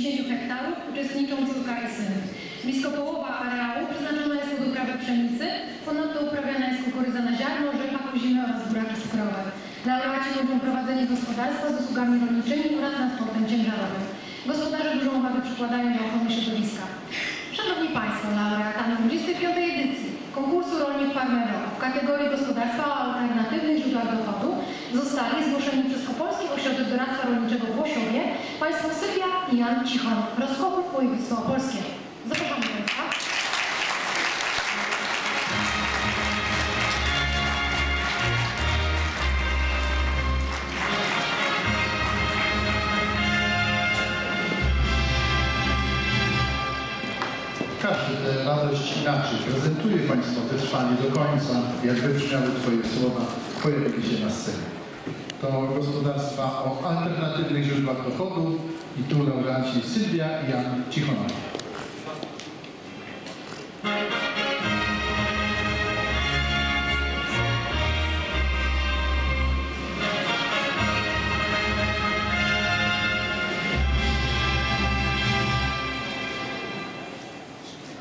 10 hektarów uczestniczą córka i syn. Blisko połowa areału przeznaczona jest pod uprawę pszenicy, ponadto uprawiana jest kukurydza na ziarno, rzepa kozimy oraz buraki cukrowe. Laureaci robią prowadzenie gospodarstwa z usługami rolniczymi oraz transportem ciężarowym. Gospodarze dużą uwagę przykładają do ochrony środowiska. Szanowni Państwo, laureatami 25. edycji konkursu Rolnik Farmer Roku w kategorii gospodarstwa o alternatywnych źródłach dochodu zostali zgłoszeni przez Opolski Ośrodek Doradztwa Rolniczego w Łosiowie Państwo Sylwia i Jan Cichon, Roskochów, województwo opolskie. Zapraszamy Państwa. Każdy tę radość inaczej prezentuje. Państwo wytrwali do końca, jak wybrzmiały Twoje słowa, pojawili się na scenie. To gospodarstwa o alternatywnych źródłach dochodu i tu laureaci Sylwia i Jan Cichonowie.